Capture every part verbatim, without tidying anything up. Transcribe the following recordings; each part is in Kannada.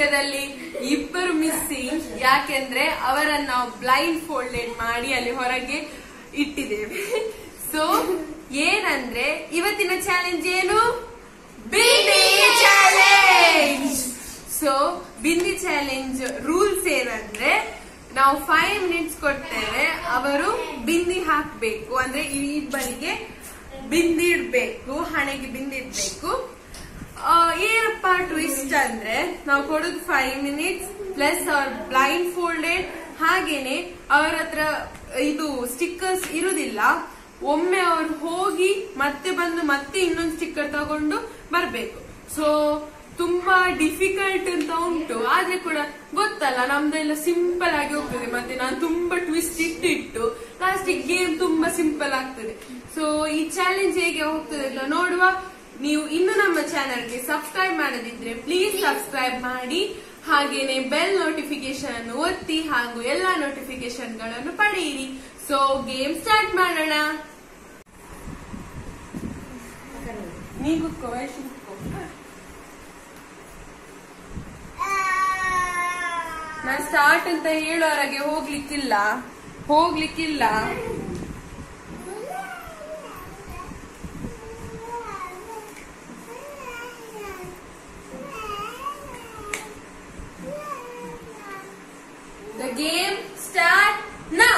ವಿಡಿಯೋದಲ್ಲಿ ಇಬ್ಬರು ಮಿಸ್ಸಿಂಗ್, ಯಾಕೆಂದ್ರೆ ಅವರನ್ನ ನಾವು ಬ್ಲೈಂಡ್ ಫೋಲ್ಡೆಡ್ ಮಾಡಿ ಅಲ್ಲಿ ಹೊರಗೆ ಇಟ್ಟಿದ್ದೇವೆ. ಸೊ ಏನಂದ್ರೆ ಇವತ್ತಿನ ಚಾಲೆಂಜ್ ಏನು? Bindi challenge. So bindi challenge rules ಏನಂದ್ರೆ ನಾವು ಫೈವ್ ಮಿನಿಟ್ಸ್ ಕೊಡ್ತೇವೆ, ಅವರು ಬಿಂದಿ ಹಾಕ್ಬೇಕು, ಅಂದ್ರೆ ಇಬ್ಬರಿಗೆ ಬಿಂದಿ ಇಡ್ಬೇಕು, ಹಣೆಗೆ ಬಿಂದಿ ಇಡ್ಬೇಕು. ಏನಪ್ಪ ಟ್ವಿಸ್ಟ್ ಅಂದ್ರೆ ನಾವು ಕೊಡೋದು ಫೈವ್ ಮಿನಿಟ್ಸ್ ಪ್ಲಸ್ ಅವ್ರ ಬ್ಲೈಂಡ್ ಫೋಲ್ಡೆಡ್, ಹಾಗೇನೆ ಅವರ ಹತ್ರ ಇದು ಸ್ಟಿಕ್ಕರ್ಸ್ ಇರುದಿಲ್ಲ. ಒಮ್ಮೆ ಅವ್ರು ಹೋಗಿ ಮತ್ತೆ ಬಂದು ಮತ್ತೆ ಇನ್ನೊಂದು ಸ್ಟಿಕ್ಕರ್ ತಗೊಂಡು ಬರ್ಬೇಕು. ಸೊ ತುಂಬಾ ಡಿಫಿಕಲ್ಟ್ ಅಂತ ಉಂಟು, ಆದ್ರೆ ಕೂಡ ಗೊತ್ತಲ್ಲ ನಮ್ದೆಲ್ಲ ಸಿಂಪಲ್ ಆಗಿ ಹೋಗ್ತದೆ. ಮತ್ತೆ ನಾನು ತುಂಬಾ ಟ್ವಿಸ್ಟ್ ಇಟ್ಟಿಟ್ಟು ಲಾಸ್ಟಿಗೆ ಗೇಮ್ ತುಂಬಾ ಸಿಂಪಲ್ ಆಗ್ತದೆ. ಸೊ ಈ ಚಾಲೆಂಜ್ ಹೇಗೆ ಹೋಗ್ತದೆ ಅಂತ ನೋಡುವ. ನೀವು ಇನ್ನು ನಮ್ಮ ಚಾನೆಲ್ಗೆ ಸಬ್ಸ್ಕ್ರೈಬ್ ಮಾಡದಿದ್ರೆ ಪ್ಲೀಸ್ ಸಬ್ಸ್ಕ್ರೈಬ್ ಮಾಡಿ, ಹಾಗೇನೆ ಬೆಲ್ ನೋಟಿಫಿಕೇಶನ್ ಅನ್ನು ಒತ್ತಿ ಹಾಗೂ ಎಲ್ಲಾ ನೋಟಿಫಿಕೇಶನ್ ಗಳನ್ನು ಪಡೆಯಿರಿ. ಸೊ ಗೇಮ್ ಸ್ಟಾರ್ಟ್ ಮಾಡೋಣ. ನೀವು ನಾನು ಸ್ಟಾರ್ಟ್ ಅಂತ ಹೇಳೋವರೆಗೆ ಹೋಗ್ಲಿಕ್ಕಿಲ್ಲ ಹೋಗ್ಲಿಕ್ಕಿಲ್ಲ The game start now.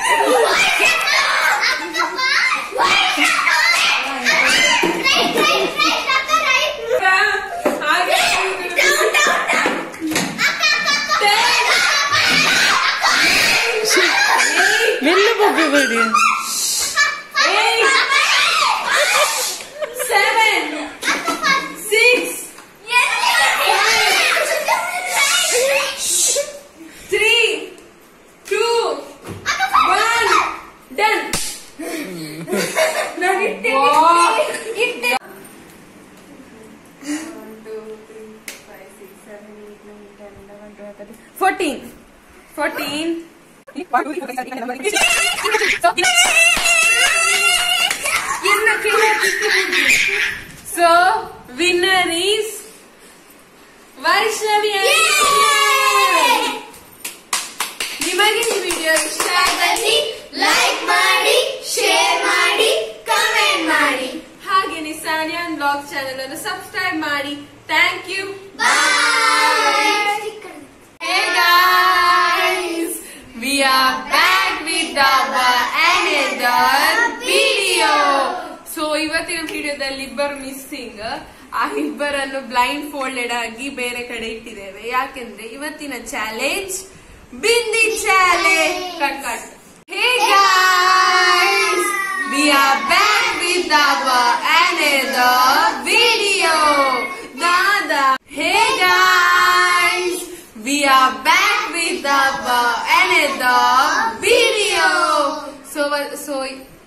ಮೆಲ್ಲ ಹೋಗಬೇಡಿ. fourteen. fourteen. So, winner is Vaishnavi. ನಿಮಗೆ ಈ ವಿಡಿಯೋ ಇಷ್ಟ ಆದಲ್ಲಿ ಲೈಕ್ ಮಾಡಿ, ಶೇರ್ ಮಾಡಿ, ಕಮೆಂಟ್ ಮಾಡಿ. ಹಾಗೆ ಸಾನಿಯಾನ್ ಬ್ಲಾಗ್ ಚಾನೆಲ್ ಅನ್ನು ಸಬ್ಸ್ಕ್ರೈಬ್ ಮಾಡಿ. Thank you. Hey guys, we are back with our another video. So ಇವತ್ತಿನ ವಿಡಿಯೋದಲ್ಲಿ ಇಬ್ಬರು ಮಿಸ್ಸಿಂಗ್. ಆ ಇಬ್ಬರನ್ನು ಬ್ಲೈಂಡ್ ಫೋಲ್ಡೆಡ್ ಆಗಿ ಬೇರೆ ಕಡೆ ಇಟ್ಟಿದ್ದೇವೆ. ಯಾಕೆಂದ್ರೆ ಇವತ್ತಿನ challenge bindi challenge. Cut cut. Hey guys, we are back with our another video. Dada. Hey guys, we are back with our another video. So so